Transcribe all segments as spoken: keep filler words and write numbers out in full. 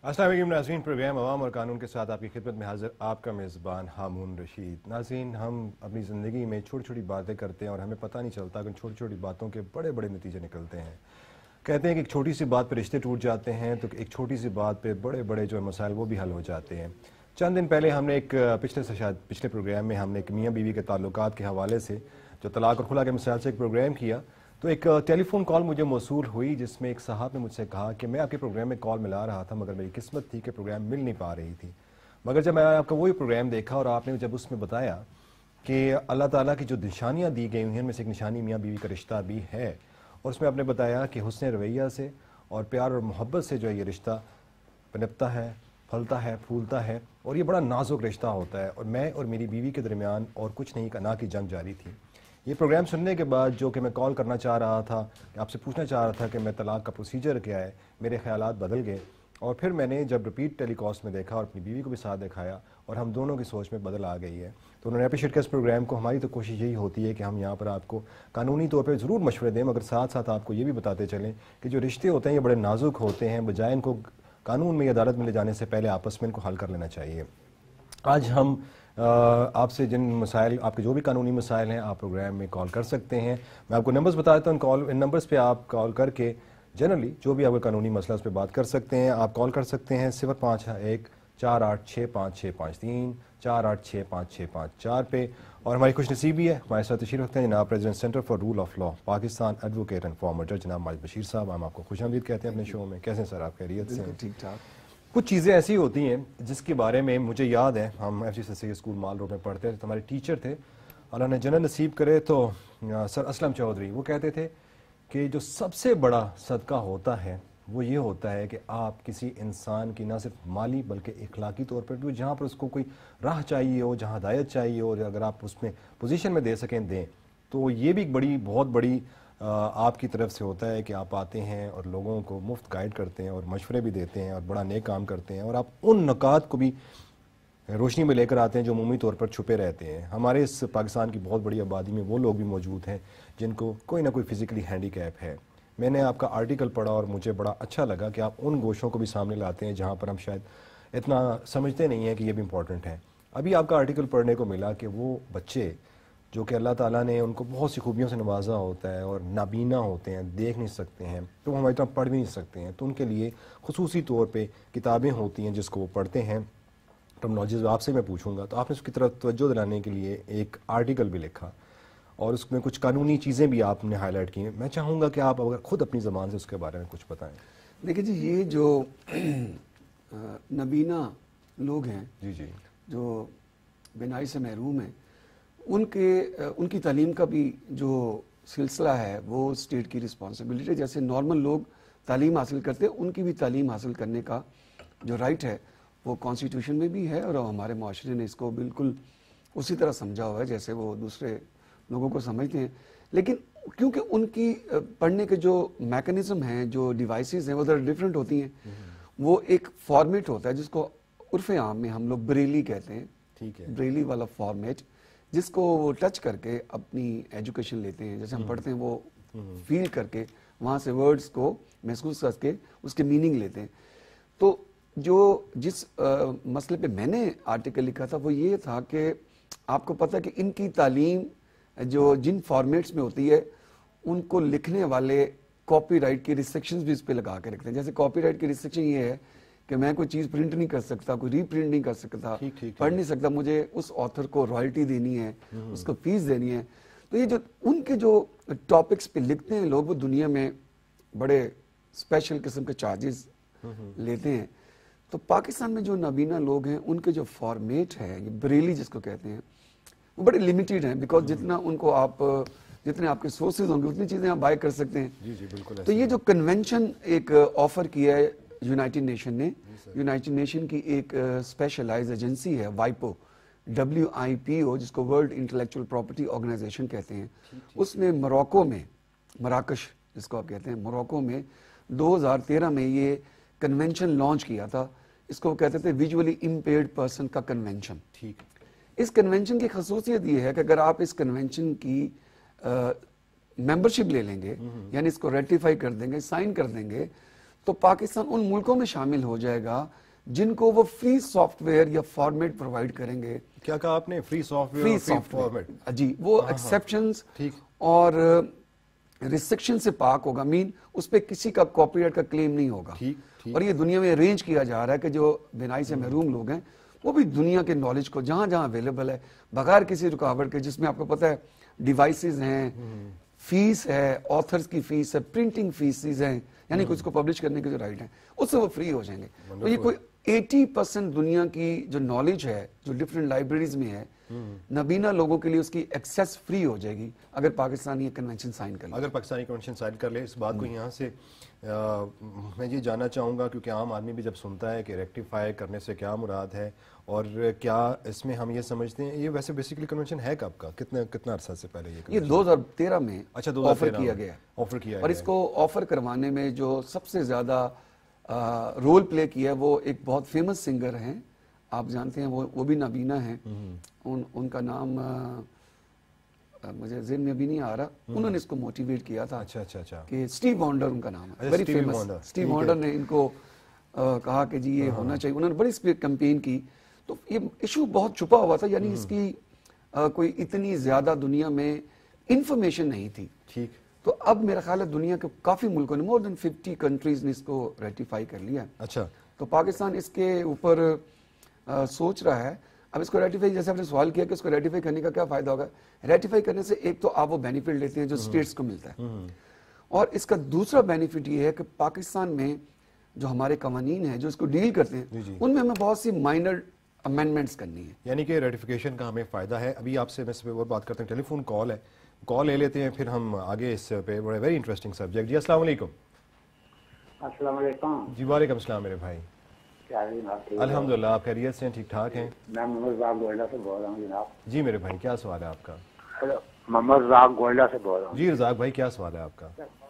अस्सलाम वालेकुम नाज़रीन, प्रोग्राम अवाम और कानून के साथ आपकी खिदमत में हाजिर आपका मेज़बान हामून रशीद। नाज़रीन, हम अपनी ज़िंदगी में छोटी छोटी बातें करते हैं और हमें पता नहीं चलता कि छोटी छोटी बातों के बड़े बड़े नतीजे निकलते हैं। कहते हैं कि एक छोटी सी बात पर रिश्ते टूट जाते हैं, तो एक छोटी सी बात पे बड़े बड़े जो मसाइल वो भी हल हो जाते हैं। चंद दिन पहले हमने एक पिछले से शायद पिछले प्रोग्राम में हमने एक मियाँ बीवी के ताल्लुकात के हवाले से जो तलाक और खुला के मसाइल से एक प्रोग्राम किया, तो एक टेलीफोन कॉल मुझे मौसूल हुई जिसमें एक साहब ने मुझसे कहा कि मैं आपके प्रोग्राम में कॉल मिला रहा था मगर मेरी किस्मत थी कि प्रोग्राम मिल नहीं पा रही थी। मगर जब मैं आपका वही प्रोग्राम देखा और आपने जब उसमें बताया कि अल्लाह ताला की जो निशानियाँ दी गई हुई हैं उनमें से एक निशानी मियाँ बीवी का रिश्ता भी है, और उसमें आपने बताया कि हुस्न रवैया से और प्यार और मोहब्बत से जो है ये रिश्ता पनपता है, फलता है, फूलता है और ये बड़ा नाजुक रिश्ता होता है, और मैं और मेरी बीवी के दरमियान और कुछ नहीं ना की जंग जारी थी। ये प्रोग्राम सुनने के बाद जो कि मैं कॉल करना चाह रहा था, आपसे पूछना चाह रहा था कि मैं तलाक का प्रोसीजर क्या है, मेरे ख्यालात बदल गए। और फिर मैंने जब रिपीट टेलीकास्ट में देखा और अपनी बीवी को भी साथ दिखाया और हम दोनों की सोच में बदल आ गई है, तो उन्होंने अप्रिशिएट किया इस प्रोग्राम को। हमारी तो कोशिश यही होती है कि हम यहाँ पर आपको कानूनी तौर पर ज़रूर मशवरे दें, मगर साथ साथ आपको ये भी बताते चलें कि जो रिश्ते होते हैं ये बड़े नाजुक होते हैं, बजाय इनको कानून में या अदालत में ले जाने से पहले आपस में इनको हल कर लेना चाहिए। आज हम आपसे जिन मसाइल, आपके जो भी कानूनी मसाइल हैं, आप प्रोग्राम में कॉल कर सकते हैं। मैं आपको नंबर्स बता देता हूँ, कॉल इन नंबर्स पे आप कॉल करके जनरली जो भी आपका कानूनी मसला उस पर बात कर सकते हैं। आप कॉल कर सकते हैं सिफर पाँच एक चार आठ छः पाँच छः पाँच तीन चार आठ छः पाँच छः पाँच चार पे। और हमारी खुश नसीबी है, हमारे साथ तशरीफ रखते हैं जनाब president centre for rule of law Pakistan, advocate and former जज जनाब माजिद बशीर साहब। हम आपको खुश आमदीद कहते हैं अपने शो में। कैसे हैं सर, आप खैरियत से? ठीक ठाक। कुछ चीज़ें ऐसी होती हैं जिसके बारे में मुझे याद है, हम F C C school mall road में पढ़ते थे, तो हमारे टीचर थे, अल्लाह ने जन्नत नसीब करे, तो सर असलम चौधरी, वो कहते थे कि जो सबसे बड़ा सदका होता है वो ये होता है कि आप किसी इंसान की ना सिर्फ माली बल्कि इखलाकी तौर पर, जहाँ पर उसको कोई राह चाहिए हो, जहाँ हिदायत चाहिए हो, अगर आप उसमें पोजीशन में दे सकें दें। तो ये भी एक बड़ी बहुत बड़ी आपकी तरफ से होता है कि आप आते हैं और लोगों को मुफ्त गाइड करते हैं और मशवरे भी देते हैं और बड़ा नेक काम करते हैं, और आप उन नुकात को भी रोशनी में लेकर आते हैं जो अमूमी तौर पर छुपे रहते हैं। हमारे इस पाकिस्तान की बहुत बड़ी आबादी में वो लोग भी मौजूद हैं जिनको कोई ना कोई फिज़िकली हैंडीकैप है। मैंने आपका आर्टिकल पढ़ा और मुझे बड़ा अच्छा लगा कि आप उन गोशों को भी सामने लाते हैं जहाँ पर हम शायद इतना समझते नहीं हैं कि ये भी इम्पोर्टेंट है। अभी आपका आर्टिकल पढ़ने को मिला कि वो बच्चे जो कि अल्लाह ताला ने उनको बहुत सी खूबियों से नवाजा होता है और नाबीना होते हैं, देख नहीं सकते हैं, तो वो हमारी तरह पढ़ भी नहीं सकते हैं, तो उनके लिए खुसूसी तौर पे किताबें होती हैं जिसको वो पढ़ते हैं। टर्मिनोलॉजी आपसे मैं पूछूंगा, तो आपने उसकी तरफ तवज्जो दिलाने के लिए एक आर्टिकल भी लिखा और उसमें कुछ कानूनी चीज़ें भी आपने हाईलाइट की। मैं चाहूँगा कि आप अगर खुद अपनी ज़बान से उसके बारे में कुछ बताएँ। देखिए जी, ये जो नबीना लोग हैं जी जी जो बिनाई से महरूम हैं, उनके उनकी तालीम का भी जो सिलसिला है वो स्टेट की रिस्पॉन्सिबिलिटी है। जैसे नॉर्मल लोग तालीम हासिल करते हैं, उनकी भी तालीम हासिल करने का जो राइट है वो कॉन्स्टिट्यूशन में भी है, और हमारे माशरे ने इसको बिल्कुल उसी तरह समझा हुआ है जैसे वो दूसरे लोगों को समझते हैं। लेकिन क्योंकि उनकी पढ़ने के जो मैकेनिज्म हैं, जो डिवाइसेस हैं, वो ज़रा डिफरेंट होती हैं। वो एक फॉर्मेट होता है जिसको उर्फ आम में हम लोग ब्रेली कहते हैं, ठीक है, ब्रेली वाला फॉर्मेट, जिसको वो टच करके अपनी एजुकेशन लेते हैं। जैसे हम पढ़ते हैं वो फील करके वहाँ से वर्ड्स को महसूस करके उसके मीनिंग लेते हैं। तो जो जिस आ, मसले पे मैंने आर्टिकल लिखा था वो ये था कि आपको पता है कि इनकी तालीम जो जिन फॉर्मेट्स में होती है उनको लिखने वाले कॉपीराइट की रिस्ट्रिक्शंस भी इस पे लगा के रखते हैं। जैसे कॉपीराइट की रिस्ट्रिक्शन ये है कि मैं कोई चीज़ प्रिंट नहीं कर सकता, कोई रीप्रिंट नहीं कर सकता, ठीक, ठीक, पढ़ नहीं सकता, मुझे उस ऑथर को रॉयल्टी देनी है, उसको फीस देनी है। तो ये जो उनके जो टॉपिक्स पे लिखते हैं लोग, वो दुनिया में बड़े स्पेशल किस्म के चार्जेस लेते हैं। तो पाकिस्तान में जो नाबीना लोग हैं उनके जो फॉर्मेट है, ये बरेली जिसको कहते हैं, वो बड़े लिमिटेड हैं, बिकॉज जितना उनको आप जितने आपके सोर्सेज होंगे उतनी चीज़ें आप बाय कर सकते हैं। जी जी बिल्कुल। तो ये जो कन्वेंशन एक ऑफर किया है यूनाइटेड नेशन ने, यूनाइटेड नेशन की एक स्पेशलाइज एजेंसी है वाइपो, डब्ल्यू आई पी ओ, जिसको वर्ल्ड इंटेलेक्चुअल प्रॉपर्टी ऑर्गेनाइजेशन कहते हैं, उसने मोरक्को में, मराकश जिसको आप कहते हैं, मोरक्को में दो हज़ार तेरह में ये कन्वेंशन लॉन्च किया था। इसको कहते थे विजुअली इम्पेयर्ड पर्सन का कन्वेंशन। ठीक, इस कन्वेंशन की खसूसियत ये है कि अगर आप इस कन्वेंशन की मेंबरशिप ले लेंगे, यानी इसको रेटिफाई कर देंगे, साइन कर देंगे, तो पाकिस्तान उन मुल्कों में शामिल हो जाएगा जिनको वो फ्री सॉफ्टवेयर या फॉर्मेट प्रोवाइड करेंगे। क्या कहा आपने? Free software, free free software format. जी, वो एक्सेप्शंस ठीक और रिस्ट्रिक्शन से पाक होगा, मीन उस पर किसी का कॉपीराइट का क्लेम नहीं होगा। ठीक ठीक। और ये दुनिया में अरेंज किया जा रहा है कि जो बिनाई से महरूम लोग हैं वो भी दुनिया के नॉलेज को जहां जहां अवेलेबल है बगैर किसी रुकावट के, जिसमें आपको पता है डिवाइसेस हैं, फीस है, ऑथर्स की फीस है, प्रिंटिंग फीसिस हैं, यानी कुछ को पब्लिश करने के जो राइट हैं उससे वो फ्री हो जाएंगे। तो ये कोई अस्सी परसेंट दुनिया की जो नॉलेज है जो डिफरेंट लाइब्रेरीज में है, नबीना लोगों के लिए उसकी एक्सेस फ्री हो जाएगी अगर पाकिस्तानी कन्वेंशन साइन कर ले। अगर पाकिस्तानी कन्वेंशन साइन कर ले। इस बात को यहाँ से आ, मैं ये जानना चाहूँगा, क्योंकि आम आदमी भी जब सुनता है कि रेक्टिफाई करने से क्या मुराद है और क्या इसमें हम ये समझते हैं, ये वैसे बेसिकली कन्वेंशन है कब का, कितने कितना अरसा से पहले ये ये दो हज़ार तेरह में अच्छा ऑफर किया गया ऑफर किया और इसको ऑफर करवाने में जो सबसे ज्यादा रोल प्ले किया है वो एक बहुत फेमस सिंगर हैं, आप जानते हैं, वो वो भी नाबीना हैं, उन उनका नाम आ, मुझे ज़हन में भी नहीं आ रहा, उन्होंने इसको मोटिवेट किया था। अच्छा अच्छा अच्छा कि स्टीव वॉन्डर उनका नाम है, वेरी फेमस स्टीव वॉन्डर ने इनको आ, कहा कि जी ये होना चाहिए, उन्होंने बड़ी इस पे कैंपेन की। तो ये इशू बहुत छुपा हुआ था, यानी इसकी आ, कोई इतनी ज्यादा दुनिया में इंफॉर्मेशन नहीं थी। ठीक। तो अब मेरा ख्याल है दुनिया के काफी मुल्कों ने, मोर देन फिफ्टी कंट्रीज ने इसको रेटिफाई कर लिया। अच्छा। तो पाकिस्तान इसके ऊपर आ, सोच रहा है। अब इसको रेटिफाई, जैसे आपने सवाल किया कि इसको रेटिफाई करने का क्या फायदा होगा, रेटिफाई करने से एक तो आप वो बेनिफिट लेते हैं जो स्टेट्स को मिलता है, और इसका दूसरा बेनिफिट ये है कि पाकिस्तान में जो हमारे कवानीन है जो इसको डील करते हैं उनमें हमें बहुत सी माइनर अमेंडमेंट्स करनी है, यानी कि रेटिफिकेशन का हमें फायदा है। अभी आपसे मैं इस पे और बात करते हैं, टेलीफोन कॉल है, कॉल ले लेते हैं, फिर हम आगे इस पे बड़े वेरी इंटरेस्टिंग सब्जेक्ट। जी अस्सलाम वालेकुम। अस्सलाम वालेकुम। जी वालेकुम अस्सलाम मेरे भाई। क्या है जनाब? ठीक अल्हम्दुलिल्लाह, आप खैरियत से हैं? ठीक ठाक हैं? मैं मोहम्मद राग गोयला से बोल रहा हूँ जनाब। जी मेरे भाई, क्या सवाल है आपका? हेलो, मोहम्मद राग गोयला से बोल रहा हूँ। जी रज़ाक भाई, क्या सवाल है आपका?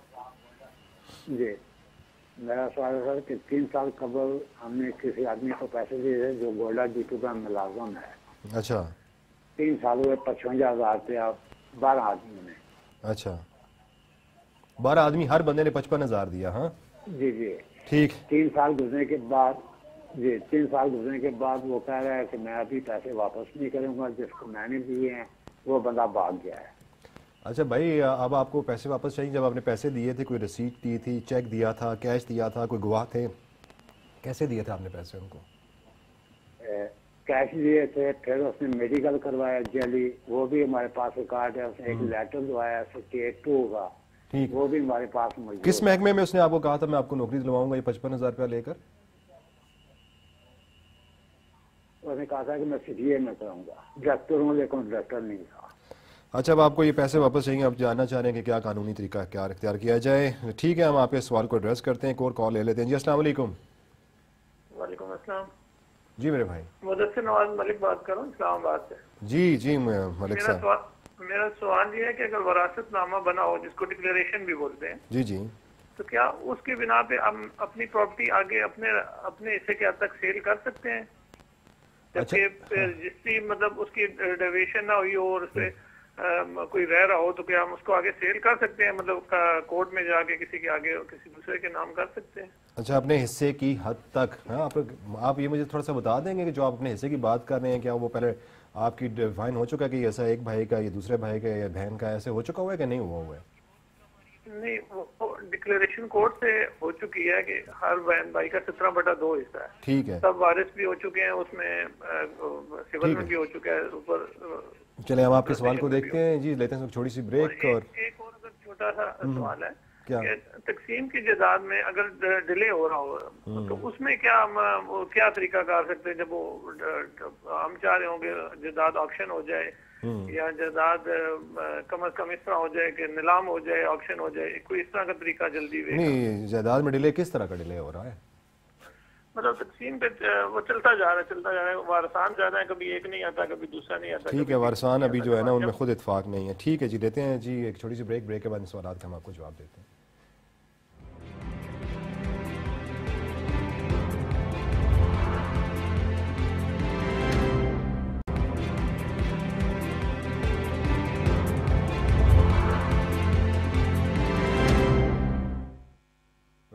जी, मेरा सवाल है सर कि तीन साल कबल हमने किसी आदमी को पैसे दिए थे जो गोयला डिपो का मुलाजिम है। अच्छा। तीन साल हुए, पचवंजा हजार रुपया बारह आदमी ने। अच्छा, बारह आदमी, हर बंदे ने पचपन हजार दिया? हाँ जी जी। ठीक। तीन साल गुजरने के बाद जी तीन साल गुजरने के बाद वो कह रहा है कि मैं अभी पैसे वापस नहीं करूंगा, जिसको मैंने दिए हैं वो बंदा भाग गया है। अच्छा भाई, अब आपको पैसे वापस चाहिए? जब आपने पैसे दिए थे कोई रसीद दी थी, चेक दिया था, कैश दिया था, कोई गवाह थे, कैसे दिए थे आपने पैसे उनको? ए, कैश दिए थे, फिर उसने मेडिकल करवाया जेली, वो भी हमारे पास रिकॉर्ड है। उसने एक लेटर दवाया सिक्सटी एट टू का, ठीक, वो भी हमारे पास मौजूद। किस महकमे में उसने आपको कहा था मैं आपको नौकरी दिलवाऊंगा ये पचपन हजार रुपया लेकर? उसने कहा था कि मैं सीडीए में कराऊंगा, डायरेक्टर हूँ लेकिन डायरेक्टर नहीं था। अच्छा, अब आपको ये पैसे वापस चाहिए, आप जानना चाह रहे हैं कि क्या कानूनी तरीका क्या इख्तियार किया जाए। ठीक है, हम आपके सवाल को एड्रेस करते हैं, एक और कॉल ले लेते हैं। जी अस्सलाम वालेकुम। वालेकुम अस्सलाम। जी मेरे भाई। मुदस्सिर नवाज मलिक बात कर रहा हूँ इस्लामाबाद से। जी जी मलिक मेरा साहब। सवाल मेरा सवाल ये है कि अगर वरासत नामा बना हो, जिसको डिक्लेरेशन भी बोलते हैं, जी जी, तो क्या उसके बिना पे हम अपनी प्रॉपर्टी आगे अपने अपने हिस्से के हद तक सेल कर सकते हैं? जबकि रजिस्ट्री मतलब उसकी डेविएशन ना हुई हो और उसपे कोई रह रहा हो, तो क्या हम उसको आगे सेल कर सकते हैं? मतलब कोर्ट में जाके किसी के आगे किसी दूसरे के नाम कर सकते हैं? अच्छा, अपने हिस्से की हद तक। हाँ, आप आप ये मुझे थोड़ा सा बता देंगे कि जो आप अपने हिस्से की बात कर रहे हैं, क्या वो पहले आपकी डिफाइन हो चुका है कि ऐसा एक भाई का, ये दूसरे भाई का या बहन का, ऐसे हो चुका हुआ है कि नहीं हुआ हुआ है? नहीं, वो डिक्लेरेशन कोर्ट से हो चुकी है कि हर बहन भाई का सत्रह बटा दो हिस्सा है। ठीक है, सब वारिस भी हो चुके हैं, उसमें सिविल में भी हो चुका है ऊपर। चले हम आपके सवाल को देखते हैं। जी लेते हैं छोटी सी ब्रेक। और एक और अगर छोटा सा सवाल है क्या? कि तकसीम की जायदाद में अगर डिले हो रहा हो तो उसमें क्या हम वो क्या तरीका कर सकते हैं? जब वो हम चाह रहे होंगे जायदाद ऑक्शन हो जाए या जायदाद कम अज कम इस तरह हो जाए कि नीलाम हो जाए, ऑक्शन हो जाए, कोई इस तरह का तरीका जल्दी वे? नहीं, जायदाद में डिले किस तरह का डिले हो रहा है? मतलब तकसीम पे वो चलता जा रहा है चलता जा रहा है वारसान ज्यादा है, कभी एक नहीं आता कभी दूसरा नहीं आता। ठीक है, वारसान अभी जो है ना उनमें खुद इत्फाक नहीं है। ठीक है जी, देते हैं जी एक छोटी सी ब्रेक। ब्रेक के बाद सवाल का हम आपको जवाब देते हैं।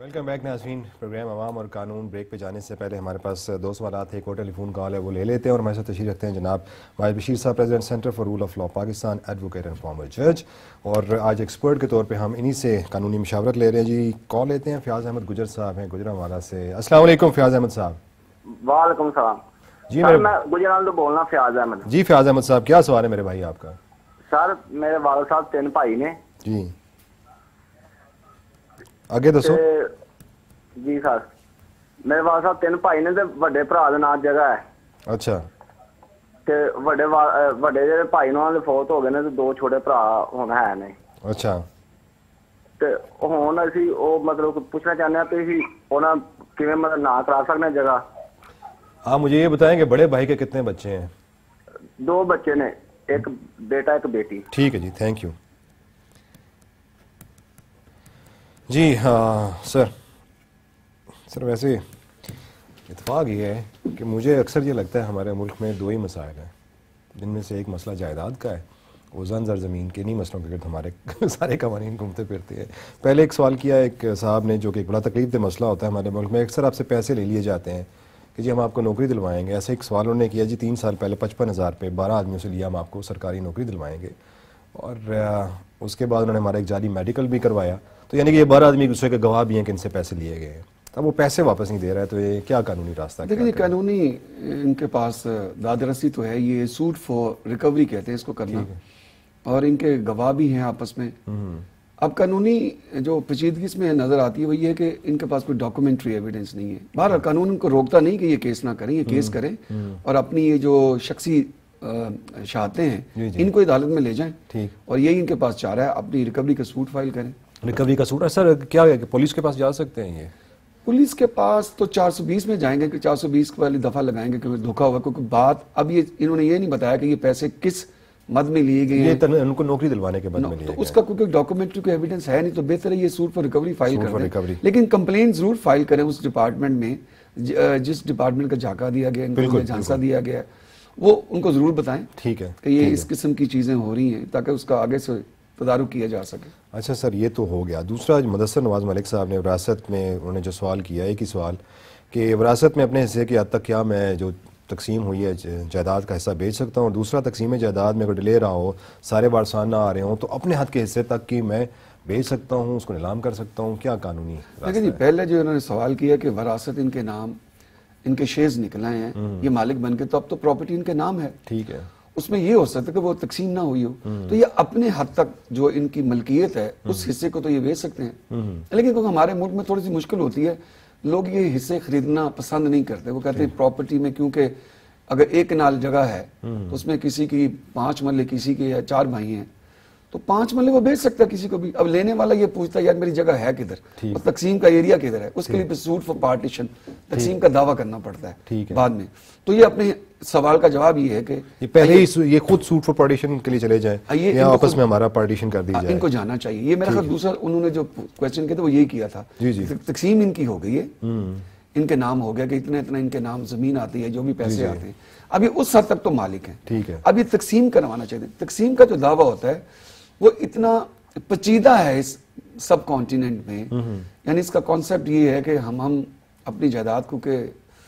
वेलकम बैक नाज़रीन, प्रोग्राम अवाम और कानून। ब्रेक पे जाने से पहले हमारे पास दो सवाल थे, एक और टेलीफोन कॉल है, वो ले लेते हैं। और हमारे साथ तशरीफ़ रखते हैं जनाब वाहिद बशीर साहब, president centre for rule of law Pakistan, advocate and former जज, और आज एक्सपर्ट के तौर पे हम इन्हीं से कानूनी मशावरत ले रहे हैं जी। कॉल लेते हैं, फ़याज़ अहमद गुजर साहब हैं गुजरांवाला से। अस्सलाम वालेकुम फ़याज़ अहमद साहब। वालेकुम सलाम जी, सर, मेरे मैं गुजरात तो बोलना फ़याज़ अहमद जी। फ़याज़ अहमद साहब, क्या सवाल है मेरे भाई आपका? सर, मेरे वाले साहब तीन भाई ने जी, आगे दसो। ते जी सर, मेरे वाले साहब तीन भाई ने ते ਵੱਡੇ ਭਰਾ ਦੇ ਨਾਂ ਜਗ੍ਹਾ ਹੈ। अच्छा, ਤੇ ਵੱਡੇ ਵਾ- ਵੱਡੇ ਜਿਹੜੇ ਭਾਈ ਨੇ ਉਹਨਾਂ ਦੇ ਫੌਤ ਹੋ ਗਏ ਨੇ ਤੇ ਦੋ ਛੋਟੇ ਭਰਾ ਹੁਣ ਹੈ ਨੇ। अच्छा, ਤੇ ਹੁਣ ਅਸੀਂ ਉਹ ਮਤਲਬ ਕਿ ਪੁੱਛਣਾ ਚਾਹੁੰਦੇ ਆ ਕਿ ਅਸੀਂ ਉਹਨਾਂ ਕਿਵੇਂ ਮਤਲਬ ਨਾਂ ਕਰਾ ਸਕਦੇ ਹਾਂ ਜਗ੍ਹਾ। आप मुझे ये बताएं कि बड़े भाई के कितने बच्चे हैं? दो बच्चे ने, एक बेटा एक बेटी। ठीक है जी, थैंक यू जी। हाँ सर, सर वैसे इत्तेफाक ये है कि मुझे अक्सर ये लगता है हमारे मुल्क में दो ही मसाइल हैं, जिनमें से एक मसला जायदाद का है, वो जन जर ज़मीन के नहीं मसलों के गिर्द हमारे सारे कवानीन घूमते फिरते हैं। पहले एक सवाल किया एक साहब ने, जो कि एक बड़ा तकलीफ दह मसला होता है हमारे मुल्क में, अक्सर आपसे पैसे ले लिए जाते हैं कि जी हम आपको नौकरी दिलवाएंगे। ऐसा एक सवाल उन्होंने किया जी, तीन साल पहले पचपन हज़ार पे बारह आदमियों से लिया, हम आपको सरकारी नौकरी दिलवाएंगे। और आ, उसके बाद उन्होंने हमारा एक जाली मेडिकल भी करवाया, तो यानी कि ये बारह आदमी दूसरे के गवाह भी हैं कि इनसे पैसे लिए गए हैं। अब वो पैसे वापस नहीं दे रहा है, तो ये क्या कानूनी रास्ता? देखिए, कानूनी इनके पास दादरसी तो है, ये सूट फॉर रिकवरी कहते हैं इसको करना, और इनके गवाह भी हैं आपस में। अब कानूनी जो पेचीदगी इसमें नजर आती है वो ये है कि इनके पास कोई डॉक्यूमेंट्री एविडेंस नहीं है। बहरहाल कानून इनको रोकता नहीं कि ये केस ना करें, ये केस करें और अपनी ये जो शख्सी शहादतें हैं इनको अदालत में ले जाएं, ठीक, और यही इनके पास चाह रहा है, अपनी रिकवरी का सूट फाइल करें। रिकवरी का सूट सर क्या है कि पुलिस के पास जा सकते हैं? ये पुलिस के पास तो चार सौ बीस में जाएंगे कि चार सौ बीस वाली दफा लगाएंगे क्योंकि धोखा हुआ, क्योंकि बात अब ये इन्होंने ये नहीं बताया कि ये पैसे किस मद में लिए गए हैं, उनको नौकरी दिलवाने के बाद में लिए तो गए। उसका कोई डॉक्यूमेंट्री का एविडेंस है नहीं, तो बेहतर है ये सूट फॉर रिकवरी फाइल कर दें। लेकिन कंप्लेन जरूर फाइल करें उस डिपार्टमेंट में जिस डिपार्टमेंट का झांका दिया गया, इनको झांसा दिया गया, वो उनको जरूर बताएं, ठीक है, कि ये इस किस्म की चीजें हो रही हैं, ताकि उसका आगे से तदारुक किया जा सके। अच्छा सर, ये तो हो गया। दूसरा, मुदस्सर नवाज मलिक साहब ने विरासत में उन्होंने जो सवाल किया, एक ही सवाल कि विरासत में अपने हिस्से की हद तक क्या मैं जो तकसीम हुई है जायदाद का हिस्सा बेच सकता हूँ? और दूसरा, तकसीम जायदाद में अगर ले रहा हो, सारे वारसान ना आ रहे हों, तो अपने हद के हिस्से तक की मैं बेच सकता हूँ, उसको नीलाम कर सकता हूँ, क्या कानूनी? देखिए जी, पहले जो इन्होंने सवाल किया कि विरासत इनके नाम, इनके शेयर्स निकले हैं, ये मालिक बन के, तो अब तो प्रॉपर्टी इनके नाम है, ठीक है, उसमें ये हो सकता है कि वो तकसीम ना हुई हो, तो ये अपने हद तक जो इनकी मलकियत है उस हिस्से को तो ये बेच सकते हैं। लेकिन क्योंकि हमारे मुल्क में थोड़ी सी मुश्किल होती है, लोग ये हिस्से खरीदना पसंद नहीं करते। वो कहते हैं प्रॉपर्टी में, क्योंकि अगर एक नाल जगह है तो उसमें किसी की पांच मरले, किसी के या चार भाई हैं, तो पांच मरले वो बेच सकता है किसी को भी। अब लेने वाला ये पूछता है यार मेरी जगह है किधर, और तकसीम का एरिया किधर है, उसके लिए सूट फॉर पार्टीशन, तकसीम का दावा करना पड़ता है बाद में। तो ये अपने सवाल का जवाब ये है कि ये पहले ही ये खुद सूट फॉर पार्टीशन के लिए चले जाए, ये आपस में हमारा पार्टीशन कर दी जाए, इनको जाना चाहिए। ये मेरा ख्याल दूसरा उन्होंने जो क्वेश्चन किया था वो यही किया था, तकसीम इनकी हो गई है, इनके नाम हो गया कि इतना इतना इनके नाम जमीन आती है, जो भी पैसे आते हैं, अभी उस हद तक तो मालिक हैं, ठीक है। अब ये तकसीम करवाना चाहिए। तकसीम का जो दावा होता है वो इतना पेचीदा है इस सब कॉन्टिनेंट में, यानी इसका कॉन्सेप्ट ये है कि हम हम अपनी जायदाद को के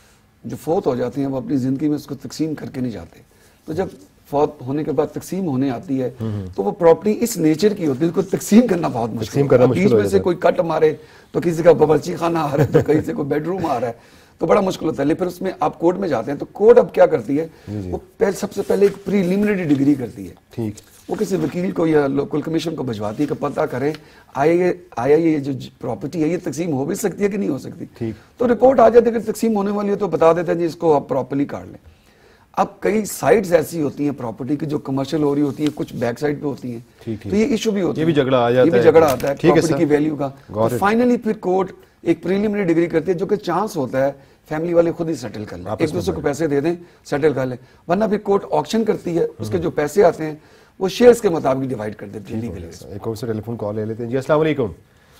जो फौत हो जाते हैं वो अपनी जिंदगी में उसको तकसीम करके नहीं जाते, तो जब फौत होने के बाद तकसीम होने आती है तो वो प्रॉपर्टी इस नेचर की होती है, उसको तकसीम करना बहुत मुश्किल है। बीच में से कोई कट मारे तो किसी का बावर्ची खाना आ रहा है, तो कहीं से कोई बेडरूम आ रहा है, तो बड़ा मुश्किल होता है। लेकिन फिर उसमें आप कोर्ट में जाते हैं तो कोर्ट अब क्या करती है, वो पहले सबसे पहले एक प्रीलिमिनरी डिग्री करती है, ठीक, वो किसी वकील को या लोकल कमीशन को भिजवाती है कि पता करें आया आया ये जो प्रॉपर्टी है ये तकसीम हो भी सकती है कि नहीं हो सकती, ठीक, तो रिपोर्ट आ जाती है कि तकसीम होने वाली है तो बता देते हैं जी इसको आप प्रॉपर्ली काट लें। अब कई साइड्स ऐसी होती हैं प्रॉपर्टी की जो कमर्शियल हो रही होती है, कुछ बैक साइड पे होती हैं, तो ये इशू भी होता है, ये भी झगड़ा आ जाता है, ये भी झगड़ा आता है प्रॉपर्टी की वैल्यू का। तो फाइनली फिर कोर्ट एक प्रीलिमिनरी डिग्री करती है, जो कि चांस होता है फैमिली वाले खुद ही सेटल कर लें, एक दूसरे को पैसे दे दें, सेटल कर लें, वरना फिर कोर्ट ऑक्शन करती है, उसके जो पैसे आते हैं वो शेयर्स के मुताबिक डिवाइड कर देती है लीगली। एक और से टेलीफोन कॉल ले लेते हैं जी। अस्सलाम वालेकुम।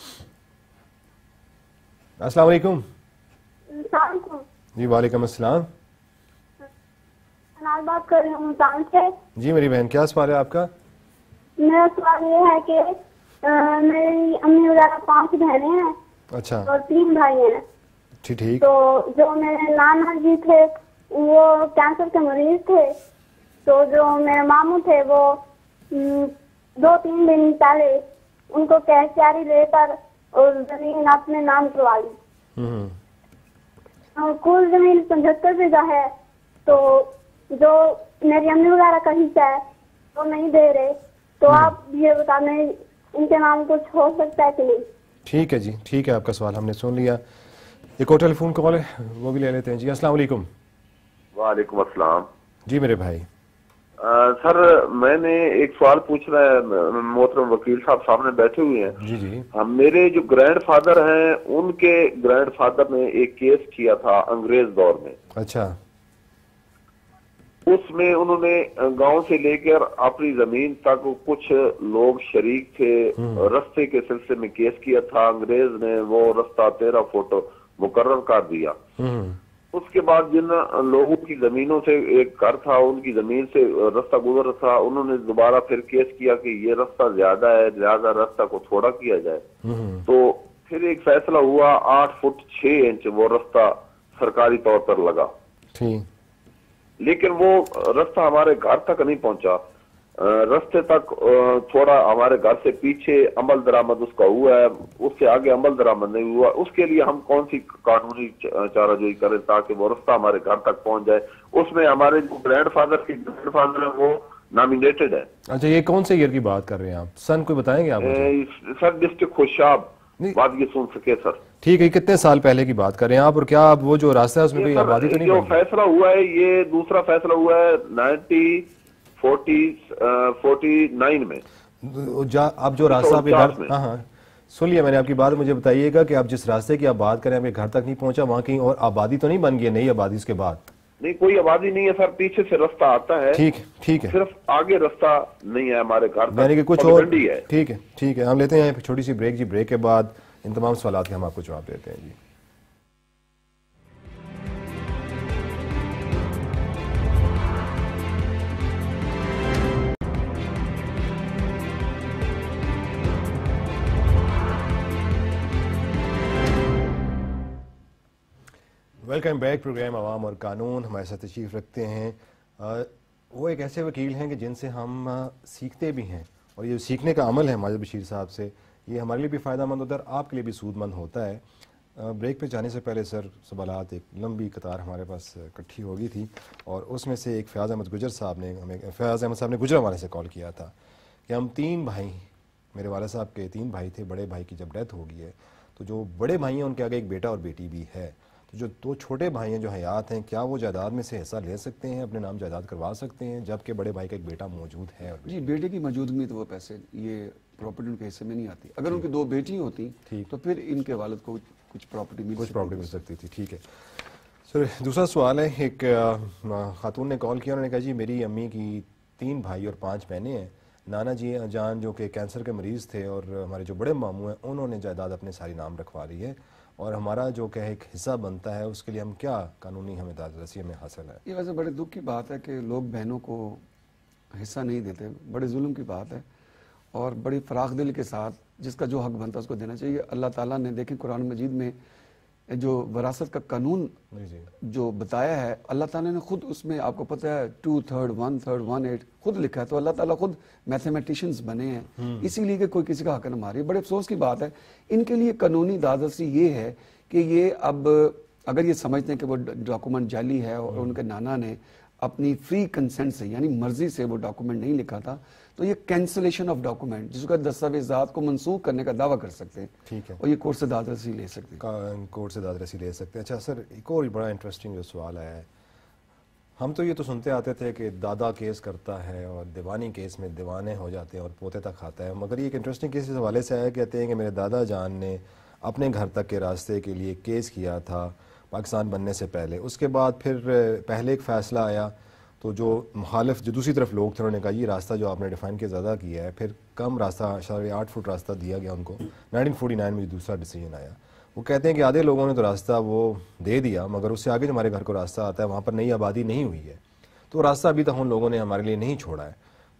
अस्सलाम वालेकुम जी। वालेकुम अस्सलाम। बात कर रही हूँ से। जी मेरी बहन, क्या सवाल है आपका? मेरा सवाल ये है कि मेरी अम्मी वगैरह पांच बहनें हैं, اچھا اور تین بھائی ہیں. ٹھیک ٹھیک. تو جو میرے نانا جی تھے وہ کینسر کے مریض تھے. تو جو میرے ماموں تھے وہ دو تین دن پہلے ان کو کیسیاری لے کر اور زمین اپنے نام کروا لی. کل زمین پچہتر بیگھہ ہے. تو جو میری امی وغیرہ کا حصہ ہے وہ نہیں دے رہے. تو آپ یہ بتا دیں ان کے نام کچھ ہو سکتا ہے کہ نہیں؟ ٹھیک ہے جی, ٹھیک ہے, آپ کا سوال ہم نے سن لیا. ایک اور ٹیلی فون کال ہے وہ بھی لے لیتے ہیں. جی السلام علیکم. وعلیکم السلام. جی میرے بھائی. سر میں نے ایک سوال پوچھنا ہے, محترم وکیل صاحب سامنے بیٹھے ہوئے ہیں. جی جی. ہم میرے جو گرینڈ فادر ہیں ان کے گرینڈ فادر نے ایک کیس کیا تھا انگریز دور میں. اچھا. اس میں انہوں نے گاؤں سے لے کر اپنی زمین تک کچھ لوگ شریک تھے. رستے کے سلسلے میں کیس کیا تھا. انگریز نے وہ رستہ تیرہ فٹ مقرر کر دیا. اس کے بعد جن لوگوں کی زمینوں سے ایک گھر تھا ان کی زمین سے رستہ گزر تھا, انہوں نے دوبارہ پھر کیس کیا کہ یہ رستہ زیادہ ہے لہذا رستہ کو تھوڑا کیا جائے. تو پھر ایک فیصلہ ہوا آٹھ فٹ چھ انچ وہ رستہ سرکاری طور پر لگا. لیکن وہ رستہ ہمارے گھر تک نہیں پہنچا. رستے تک تھوڑا ہمارے گھر سے پیچھے عمل درآمد اس کا ہوا ہے, اس سے آگے عمل درآمد نہیں ہوا. اس کے لیے ہم کون سی قانونی چارہ جوئی کریں تاکہ وہ رستہ ہمارے گھر تک پہنچ جائے. اس میں ہمارے جو گرینڈ فادر کی گرینڈ فادر ہے وہ نامینیٹڈ ہے. اچھا یہ کون سے ایئر کی بات کر رہے ہیں آپ؟ سن کوئی بتائیں گے آپ؟ سر ڈسٹرکٹ خوشاب بات یہ سن سکے سر. ٹھیک ہے, کتنے سال پہلے کی بات کر رہے ہیں آپ, اور کیا آپ وہ جو راستہ ہے اس میں کوئی آبادی تو نہیں؟ جو فیصلہ ہوا ہے یہ دوسرا فیصلہ ہوا ہے نائنٹی فورٹی فورٹی نائن میں. آپ جو راستہ آپ کے گھر, ہاں ہاں سن لیا میں نے آپ کی بات. مجھے بتائیے گا کہ آپ جس راستے کی آپ بات کریں آپ کے گھر تک نہیں پہنچا, وہاں کہیں اور آبادی تو نہیں بن گئی نئی آبادی اس کے بعد؟ نہیں کوئی آبادی نہیں ہے سر, پیچھے سے رستہ آتا ہے. ٹھیک ٹھیک ہے, صرف آگے رستہ نہیں ہے ہمارے گھر تک, یعنی کہ کچھ اور. ٹھیک ہے ٹھیک ہے, ہم لیتے ہیں چھوٹی سی بریک. جی بریک کے بعد ان تمام سوالات کے ہم آپ کو جواب دیتے ہیں. جی ویلکم بیک. پروگرام عوام اور قانون. ہمارے ساتھ تشریف رکھتے ہیں وہ ایک ایسے وکیل ہیں کہ جن سے ہم سیکھتے بھی ہیں, اور یہ سیکھنے کا عمل ہے ماجد بشیر صاحب سے, یہ ہمارے لیے بھی فائدہ مند ہوتا ہے اور آپ کے لیے بھی سود مند ہوتا ہے. بریک پہ جانے سے پہلے سر سوالات ایک لمبی قطار ہمارے پاس اکٹھی ہو گئی تھی, اور اس میں سے ایک فیاض احمد گجر صاحب نے ہمیں فیاض احمد صاحب نے گجرانوالے سے کال کیا تھا کہ ہم تین بھائی, میرے والد صاحب کے تین بھائی تھے, بڑے بھائی کی جب ڈیتھ ہو گئی ہے تو جو بڑے بھائی ہیں ان کے آگے ایک بیٹا اور بیٹی بھی ہے, تو جو دو چھوٹے بھائی ہیں جو حیات ہیں کیا وہ جائیداد میں سے حصہ لے سکتے ہیں, اپنے نام جائیداد کروا سکتے ہیں, جبکہ بڑے بھائی کا ایک بیٹا موجود ہے؟ جی بیٹے کی موجودگی میں تو وہ پیسے یہ پراپرٹی ان کے حصے میں نہیں آتی. اگر ان کی دو بیٹی ہوتی تو پھر ان کے والد کو کچھ پراپرٹی مل کچھ پراپرٹی مل سکتی تھی. ٹھیک ہے سر. دوسرا سوال ہے, ایک خاتون نے کال کیا, انہوں نے کہا جی میری امی کی تین بھائی اور پانچ بہنیں ہیں, نانا جی جان جو کہ کینسر کے مریض تھے اور ہمارے جو بڑے ماموں ہیں انہوں نے جائیداد اپنے ساری نام رکھوا لی ہے, اور ہمارا جو کہ ایک حصہ بنتا ہے اس کے لیے ہم کیا قانونی ہمیں دسترسی ہمیں حاصل ہے؟ یہ ویسے بڑے دکھ کی بات ہے کہ لوگ بہنوں کو حصہ نہیں دیتے, بڑے ظلم کی بات ہے, اور بڑی فراخ دل کے ساتھ جس کا جو حق بنتا ہے اس کو دینا چاہیے. اللہ تعالیٰ نے دیکھیں قرآن مجید میں جو وراثت کا قانون جو بتایا ہے, اللہ تعالیٰ نے خود اس میں آپ کو پتہ ہے two third one third one eight خود لکھا ہے. تو اللہ تعالیٰ خود میتھمیٹیشینز بنے ہیں, اسی لیے کہ کوئی کسی کا حق نہ مارے. بڑے افسوس کی بات ہے. ان کے لیے قانونی دادرسی یہ ہے کہ یہ اب اگر یہ سمجھتے ہیں کہ وہ ڈاکومنٹ جعلی ہے اور ان کے نانا نے اپنی فری کنسنٹ سے یعنی مرضی سے وہ ڈاکومنٹ نہیں لکھا تھا, تو یہ کینسلیشن آف ڈاکومنٹ جس کا دستاویزات کو منسوخ کرنے کا دعویٰ کر سکتے ہیں. ٹھیک ہے, اور یہ کورٹ سے دادرسی لے سکتے ہیں. کورٹ سے دادرسی لے سکتے ہیں. اچھا سر, ایک اور بڑا انٹرسٹنگ جو سوال آیا ہے, ہم تو یہ تو سنتے آتے تھے کہ دادا کیس کرتا ہے اور دیوانی کیس میں دیوانے ہو جاتے ہیں اور پوتے تک کھاتا ہے, مگر یہ ایک انٹرسٹنگ کیس اس حوالے سے آیا, کہتے ہیں کہ میرے دادا جان نے اپنے گھر تک کے راستے کے لیے کیس کیا تھا پاکستان بننے سے پہلے. اس کے بعد پھر پہلے ایک فیصلہ آیا تو جو مخالف جو دوسری طرف لوگ تھے انہوں نے کہا یہ راستہ جو آپ نے ڈیفائن کیا زیادہ کیا ہے, پھر کم راستہ شاید آٹھ فٹ راستہ دیا گیا ان کو. نائنٹین فورٹی نائن میں دوسرا ڈیسیجن آیا. وہ کہتے ہیں کہ آدھے لوگوں نے تو راستہ وہ دے دیا, مگر اس سے آگے جو ہمارے گھر کو راستہ آتا ہے وہاں پر نئی آبادی نہیں ہوئی ہے, تو راستہ ابھی تک ان لوگوں نے ہمارے لیے نہیں چھوڑا ہے.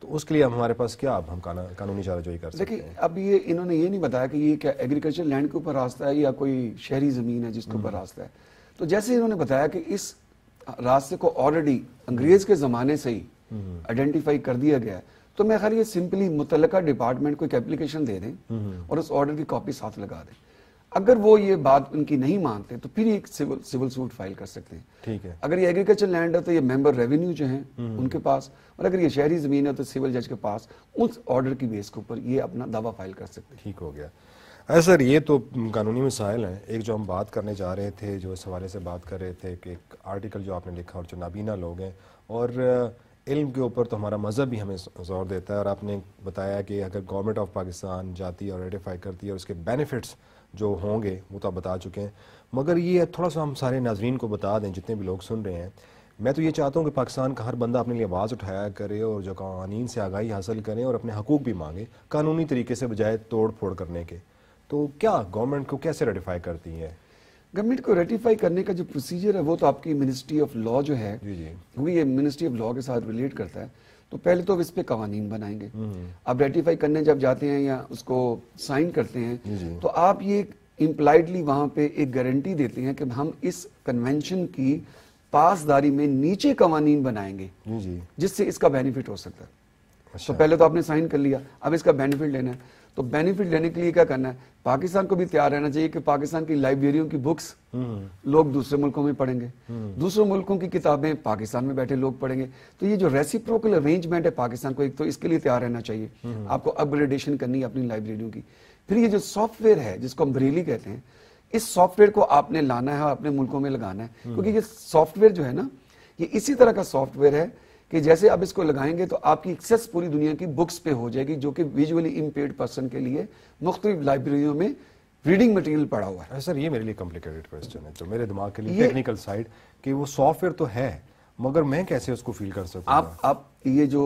تو اس کے لیے ہمارے پاس کیا اب ہم قانونی چارہ جوئی کر سکتے ہیں؟ دیکھیں اب یہ انہوں نے یہ نہیں بتایا کہ یہ کیا ایگریکلچر لینڈ کے اوپر راستہ ہے یا کوئی شہری زمین ہے جس کے اوپر راستہ ہے. تو جیسے انہوں نے بتایا کہ اس راستے کو آلریڈی انگریز کے زمانے سے ہی آئیڈینٹیفائی کر دیا گیا ہے, تو میں خیال یہ سمپلی متعلقہ ڈپارٹمنٹ کو ایک اپلیکیشن دے دیں اور اس آرڈر کی کاپی ساتھ لگا دیں. اگر وہ یہ بات ان کی نہیں مانتے تو پھر ایک سول سوٹ فائل کر سکتے ہیں. ٹھیک ہے. اگر یہ ایگریکلچر لینڈ ہے تو یہ ممبر ریونیو جو ہیں ان کے پاس, اور اگر یہ شہری زمین ہے تو سول جج کے پاس اس آرڈر کی بیس کے اوپر یہ اپنا دعویٰ فائل کر سکتے ہیں. ٹھیک ہو گیا. اے سر, یہ تو قانونی مسائل ہیں. ایک جو ہم بات کرنے جا رہے تھے, جو اس حوالے سے بات کر رہے تھے کہ ایک آرٹیکل جو آپ نے لکھا اور جو نابینا لوگ ہیں, اور علم کے اوپر تو ہمارا مذہب بھی ہمیں زور دیتا ہے, اور آپ نے بتایا کہ اگر گورنمنٹ آف پاکستان جاتی ہے اور ریٹیفائی کرتی ہے اور اس کے بینیفٹس جو ہوں گے وہ تو آپ بتا چکے ہیں, مگر یہ تھوڑا سا ہم سارے ناظرین کو بتا دیں جتنے بھی لوگ سن رہے ہیں. میں تو یہ چاہتا ہوں کہ پاکستان کا ہر بندہ اپنے لیے آواز اٹھایا کرے اور جو قوانین سے آگاہی حاصل کریں اور اپنے حقوق بھی مانگے قانونی طریقے سے, بجائے توڑ پھوڑ کرنے کے. تو کیا گورنمنٹ کو کیسے ریٹیفائی کرتی ہے؟ گورنمنٹ کو ریٹیفائی کرنے کا جو پروسیجر ہے وہ تو آپ کی منسٹری آف لا جو ہے, کیونکہ یہ منسٹری آف لا کے ساتھ ریلیٹ کرتا ہے, تو پہلے تو اس پہ قوانین بنائیں گے. آپ ریٹیفائی کرنے جب جاتے ہیں یا اس کو سائن کرتے ہیں تو آپ یہ امپلائڈلی وہاں پہ ایک گارنٹی دیتے ہیں کہ ہم اس کنونشن کی پاسداری میں نیچے قوانین بنائیں گے جس سے اس کا بینیفٹ ہو سکتا ہے. تو پہلے تو آپ نے سائن کر لیا, اب اس کا بینیفٹ لینا ہے. تو بینیفٹ لینے کے لیے کیا کرنا ہے, پاکستان کو بھی تیار رہنا چاہیے کہ پاکستان کی لائبریریوں کی بکس لوگ دوسرے ملکوں میں پڑھیں گے, دوسرے ملکوں کی کتابیں پاکستان میں بیٹھے لوگ پڑھیں گے. تو یہ جو ریسیپروکل ارینجمنٹ ہے پاکستان کو, ایک تو اس کے لیے تیار رہنا چاہیے, آپ کو اپ گریڈیشن کرنی ہے اپنی لائبریریوں کی. پھر یہ جو سافٹ ویئر ہے جس کو ہم بریلی کہتے ہیں, اس سافٹ ویئر کو آپ نے لانا ہے اور اپنے ملکوں میں لگانا ہے, کیونکہ یہ سافٹ ویئر جو ہے نا یہ اسی طرح کا سافٹ ویئر ہے کہ جیسے آپ اس کو لگائیں گے تو آپ کی ایکسیس پوری دنیا کی بکس پہ ہو جائے گی, جو کہ ویژولی امپیئرڈ پرسن کے لیے مختلف لائبریریوں میں ریڈنگ مٹیریل پڑا ہوا ہے. سر, یہ میرے لیے کمپلیکیٹڈ کوسچن ہے, جو میرے دماغ کے لیے ٹیکنیکل سائڈ, کہ وہ سافٹ ویئر تو ہے مگر میں کیسے اس کو فیل کر سکتا ہوں؟ آپ آپ یہ جو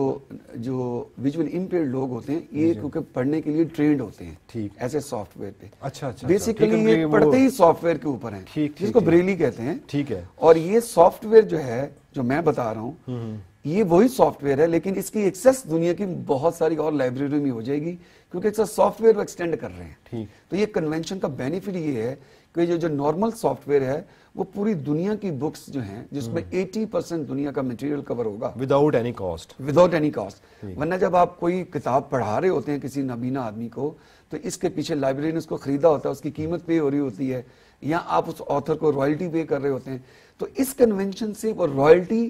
جو ویژولی امپیئرڈ لوگ ہوتے ہیں یہ کیونکہ پڑھنے کے لیے ٹرینڈ ہوتے ہیں ٹھیک ایسے سافٹ ویئر پہ. اچھا اچھا, بیسیکلی یہ پڑھتے ہی سافٹ ویئر کے اوپر ہیں جس کو بریلی کہتے ہیں. ٹھیک ہے. اور یہ سافٹ ویئر جو ہے جو میں بتا رہا ہوں یہ وہی سافٹ ویئر ہے, لیکن اس کی ایکسیس دنیا کی بہت ساری اور لائبریری میں ہو جائے گی کیونکہ سافٹ ویئر وہ ایکسٹینڈ کر رہے ہیں. تو یہ کنونشن کا بینیفٹ یہ ہے کہ جو جو نارمل سافٹ ویئر ہے وہ پوری دنیا کی بکس جو ہیں جس میں ایٹی پرسینٹ دنیا کا مٹیریل کور ہوگا without any cost. Without any cost. ورنہ جب آپ کوئی کتاب پڑھا رہے ہوتے ہیں کسی نابینا آدمی کو تو اس کے پیچھے لائبریری نے اس کو خریدا ہوتا ہے, اس کی قیمت پے ہو رہی ہوتی ہے, یا آپ اس آتھر کو رائلٹی پے کر رہے ہوتے ہیں. تو اس کنونشن سے وہ رائلٹی,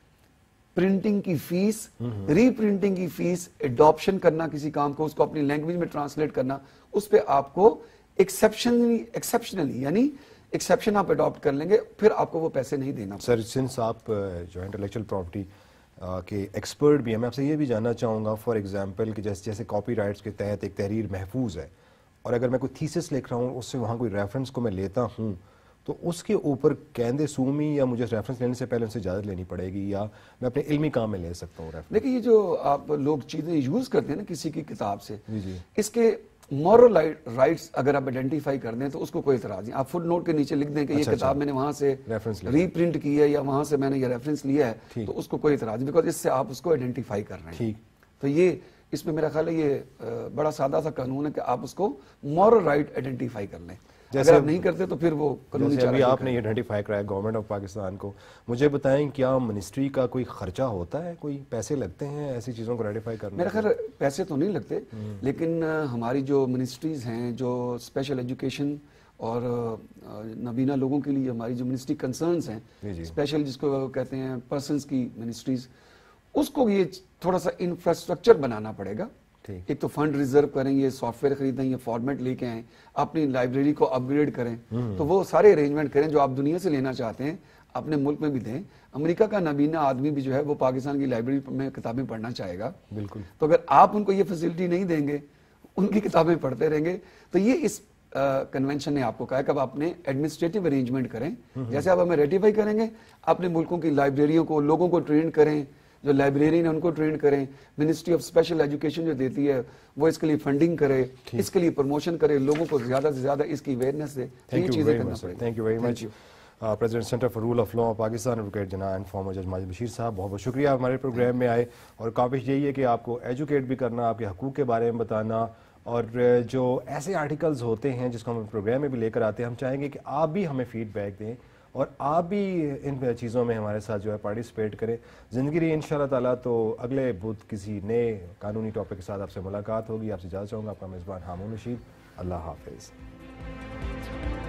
پرنٹنگ کی فیس, ری پرنٹنگ کی فیس, ایڈاپشن کرنا کسی کام کو, اس کو اپنی لینگویج میں ٹرانسلیٹ کرنا, اس پہ آپ کو ایکسیپشنلی ایکسیپشنلی یعنی ایکسیپشن آپ اڈاپٹ کر لیں گے, پھر آپ کو وہ پیسے نہیں دینا. سر, سنس آپ جو انٹلیکچوئل پراپرٹی کے ایکسپرٹ بھی ہیں, میں آپ سے یہ بھی جاننا چاہوں گا فار ایگزامپل کہ جیسے جیسے کاپی رائٹس کے تحت ایک تحریر محفوظ ہے, اور اگر میں کوئی تھیسس لکھ رہا ہوں اس سے وہاں کوئی ریفرنس کو میں لیتا ہوں تو اس کے اوپر کہندے سومی یا مجھے ریفرنس لینے سے پہلے ان سے اجازت لینی پڑے گی, یا میں اپنے علمی کام میں لے سکتا ہوں ریفرنس؟ دیکھیں یہ جو آپ لوگ چیزیں یوز کرتے ہیں نا کسی کی کتاب سے, اس کے مورل رائٹس اگر آپ آئیڈینٹیفائی کر دیں تو اس کو کوئی اعتراض نہیں. آپ فٹ نوٹ کے نیچے لکھ دیں کہ یہ کتاب میں نے وہاں سے ری پرنٹ کی ہے یا وہاں سے میں نے یہ ریفرنس لیا ہے, تو اس کو کوئی اعتراض نہیں, بیکاز اس سے آپ اس کو آئیڈینٹیفائی کر رہے ہیں. تو یہ اس میں میرا خیال ہے یہ بڑا سادہ سا قانون ہے کہ آپ اس کو مورل رائٹ آئیڈینٹیفائی کر لیں. اگر آپ نہیں کرتے تو پھر وہ قانونی چارہ. ابھی آپ نے آئیڈینٹیفائی کرایا گورنمنٹ آف پاکستان کو, مجھے بتائیں کیا منسٹری کا کوئی خرچہ ہوتا ہے, کوئی پیسے لگتے ہیں ایسی چیزوں کو ریٹیفائی کرنے؟ میرا خیال پیسے تو نہیں لگتے, لیکن ہماری جو منسٹریز ہیں جو اسپیشل ایجوکیشن اور نابینا لوگوں کے لیے ہماری جو منسٹری کنسرنز ہیں, اسپیشل جس کو کہتے ہیں پرسنز کی منسٹریز, اس کو یہ تھوڑا سا انفراسٹرکچر بنانا پڑے گا. ایک تو فنڈ ریزرو کریں, یہ سافٹ ویئر خریدیں, یہ فارمیٹ لے کے آئیں, اپنی لائبریری کو اپ گریڈ کریں, تو وہ سارے ارینجمنٹ کریں جو آپ دنیا سے لینا چاہتے ہیں اپنے ملک میں بھی دیں. امریکہ کا نابینا آدمی بھی جو ہے وہ پاکستان کی لائبریری میں کتابیں پڑھنا چاہے گا. بالکل. تو اگر آپ ان کو یہ فیسلٹی نہیں دیں گے, ان کی کتابیں پڑھتے رہیں گے, تو یہ اس کنونشن نے آپ کو کہا کہ اب آپ نے ایڈمنسٹریٹو ارینجمنٹ کریں, جیسے آپ ہمیں ریٹیفائی کریں گے, اپنے ملکوں کی لائبریریوں کو, لوگوں کو ٹرین کریں, جو لائبریرین ہیں ان کو ٹرین کریں, منسٹری آف اسپیشل ایجوکیشن جو دیتی ہے وہ اس کے لیے فنڈنگ کرے, اس کے لیے پروموشن کرے, لوگوں کو زیادہ سے زیادہ اس کی اویئرنیس دے. یہ چیزیں کرنا پڑے. Thank you very much. President centre for rule of law Pakistan, advocate जनाब एंड फॉर्मर जज माजिद बशीर साहब, बहुत बहुत शुक्रिया हमारे प्रोग्राम में आए। और काबिश यही है कि आपको एजुकेट भी करना, आपके हकूक़ के बारे में बताना, और जो ऐसे आर्टिकल्स होते हैं जिसको हम प्रोग्राम में भी लेकर आते हैं, हम चाहेंगे कि आप भी हमें फीडबैक दें और आप भी इन चीज़ों में हमारे साथ जो है पार्टिसिपेट करें। ज़िंदगी रही इंशाअल्लाह ताला। तो अगले बुध किसी नए कानूनी टॉपिक के साथ आपसे मुलाकात होगी। आपसे इजाज़त चाहूँगा, आपका मेज़बान हामून रशीद। अल्लाह हाफिज़।